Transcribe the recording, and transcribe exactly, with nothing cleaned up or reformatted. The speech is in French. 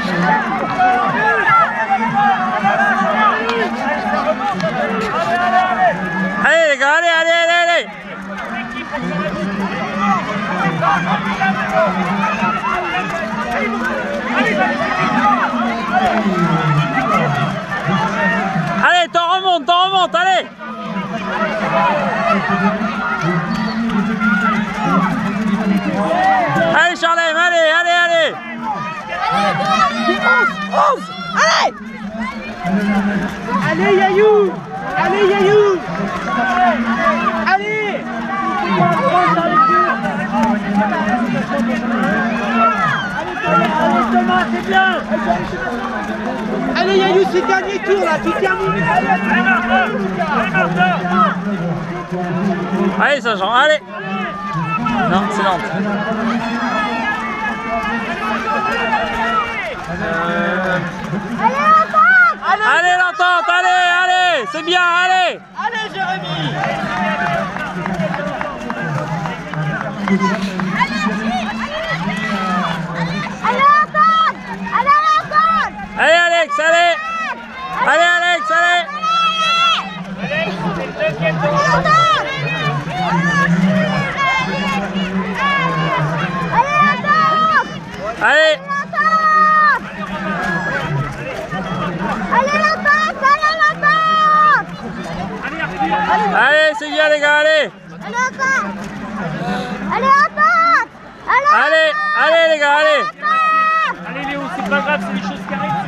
Allez les gars, allez, allez, allez, allez. Allez, t'en remonte, t'en remonte, allez. Allez Charlem, allez, allez, allez. onze, allez. Allez Yayou. Allez Yayou. Allez. Allez Thomas, c'est bien. Allez Yayou, c'est le dernier tour là, tu termines. Allez Saint-Jean, allez. Non, c'est lente. Euh... Allez l'entente, allez, allez, c'est bien, allez. Allez Jérémy. Allez Alex, allez. Allez Alex, allez. Allez. Allez, c'est bien les gars, allez. Allez, Allez, allez les gars, allez. Allez Léo, c'est pas grave, c'est des choses qui arrivent.